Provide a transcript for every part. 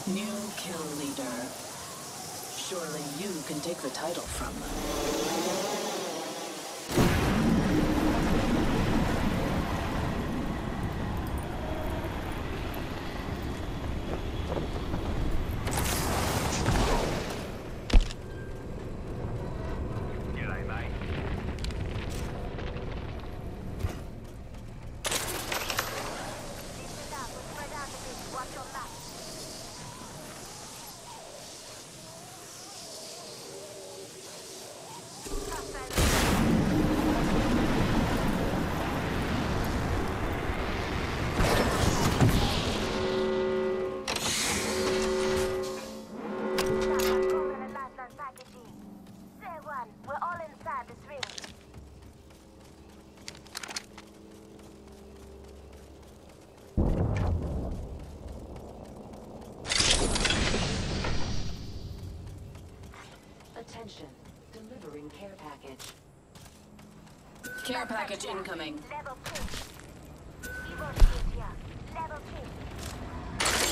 New kill leader. Surely you can take the title from them. Attention, delivering care package. Care package incoming. Level 2. Evo shield here. Level 2.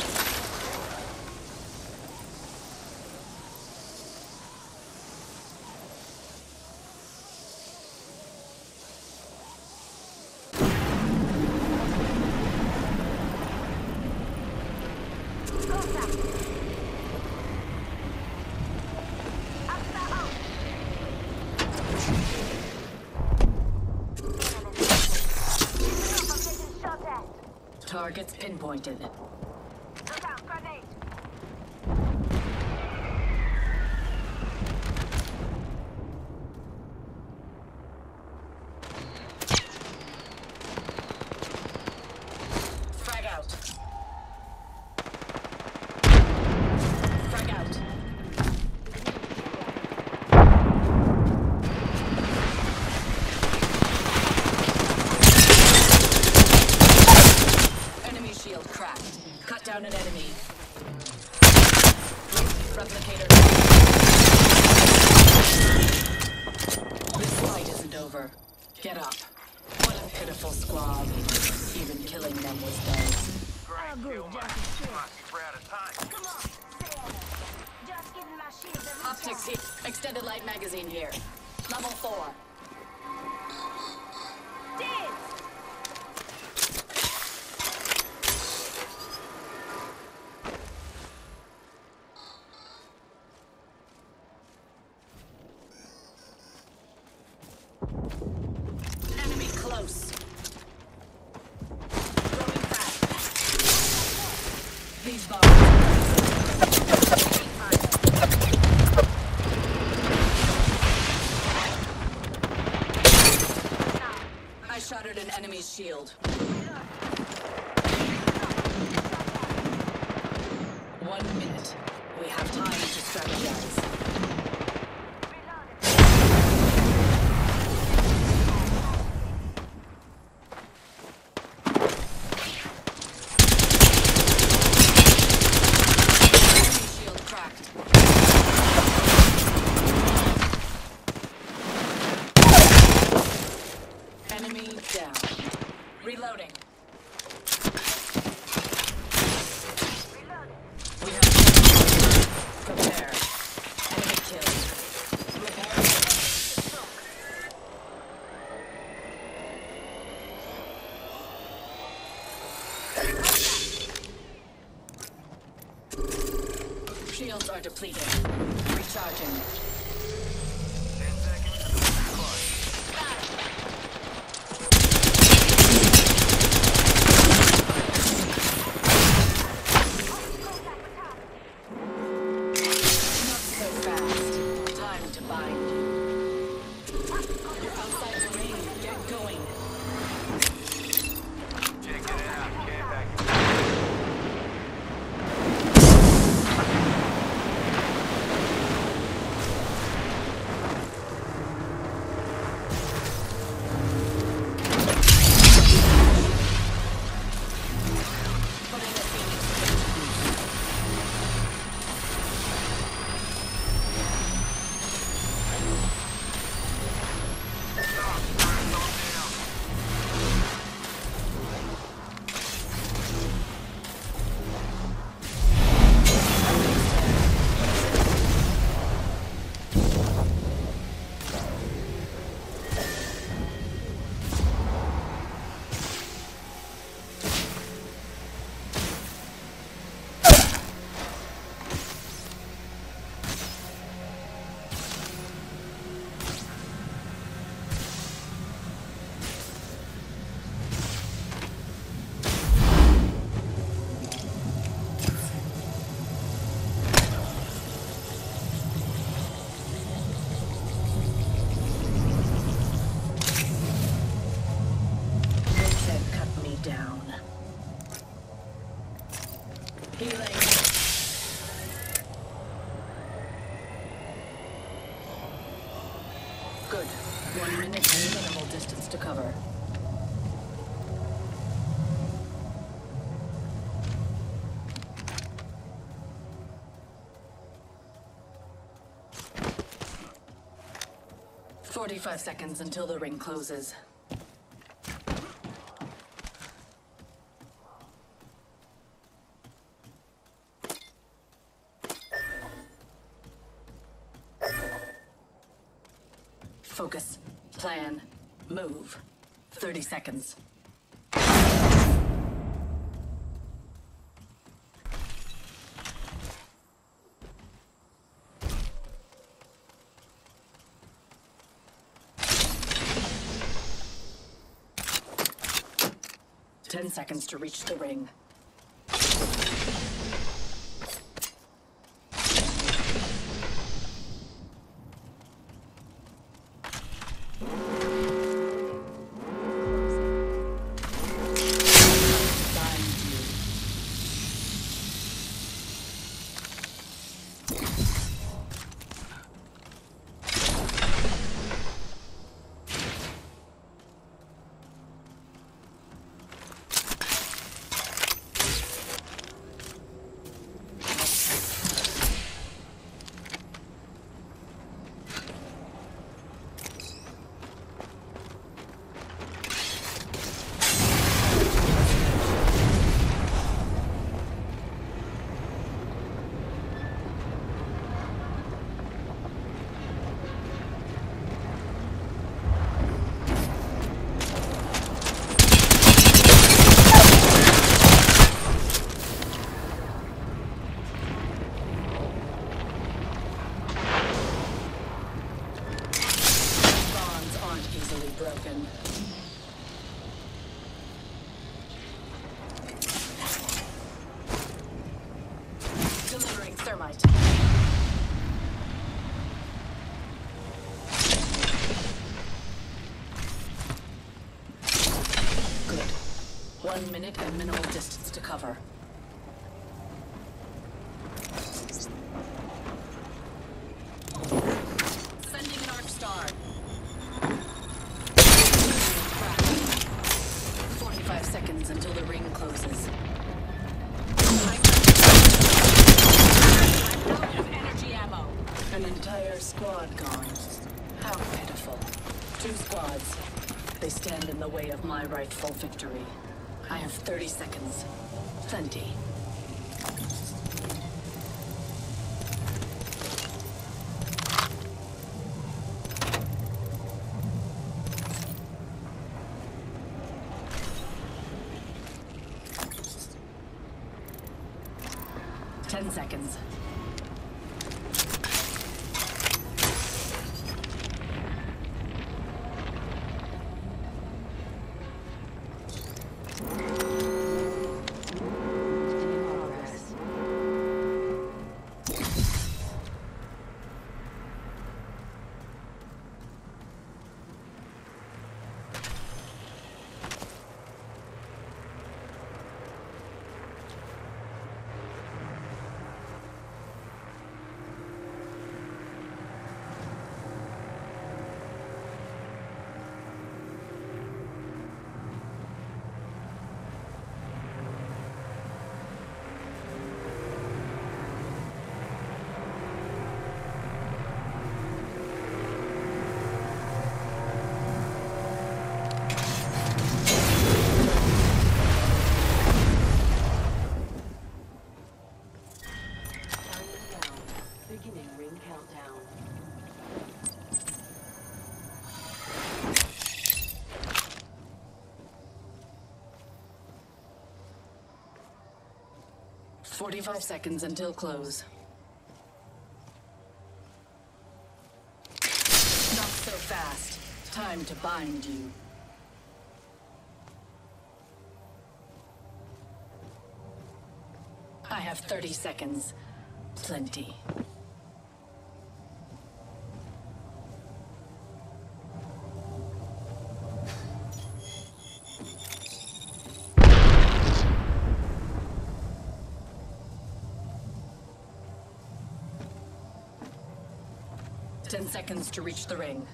Targets pinpointed. Look out, grenade. Frag out. Frag out. Enemy shield cracked. Cut down an enemy. Replicator. This fight isn't over. Get up. What a pitiful squad. Even killing them was dead. Come on, Sarah. Just giving my shield a little Optics here. Extended light magazine here. Level 4. Dead. Enemy close. Throwing fast. These I shattered an enemy's shield. 1 minute. We have time to strategize. Enemy shield cracked. Enemy down. Reloading. We have prepare. Enemy killed. Repair. Shields are depleted. Recharging. 10 seconds. Not so fast. Time to bind you. You're outside the ring. Get going. Check it out. Care package. Healing. Good. 1 minute and minimal distance to cover. "45 seconds until the ring closes. Focus. Plan. Move. 30 seconds. Ten seconds to reach the ring. Broken. Delivering thermite. Good. 1 minute and minimal distance to cover. Sending an arc star. 45 seconds until the ring closes. I'm out of energy ammo. An entire squad gone. How pitiful. 2 squads. They stand in the way of my rightful victory. I have 30 seconds. Plenty. Ten seconds. Progress. 45 seconds until close. Not so fast. Time to bind you. I have 30 seconds. Plenty. 10 seconds to reach the ring.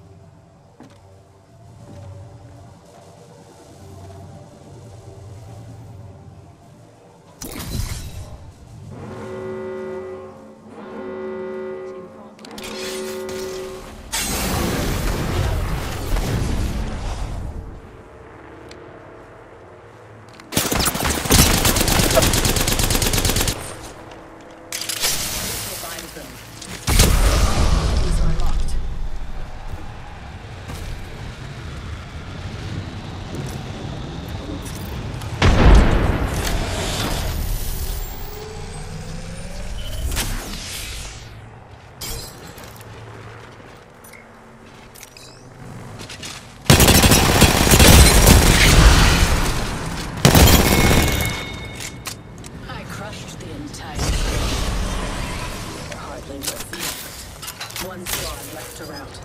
One squad left to rout.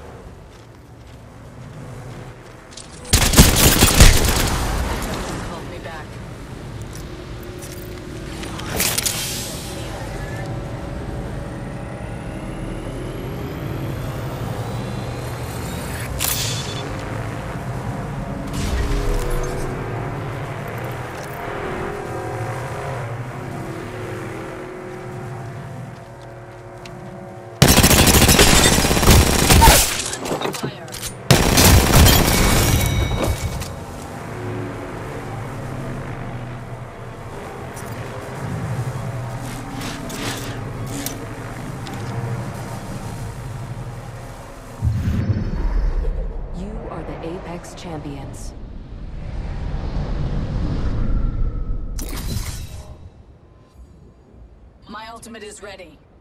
Called me back. Apex Champions. My ultimate is ready.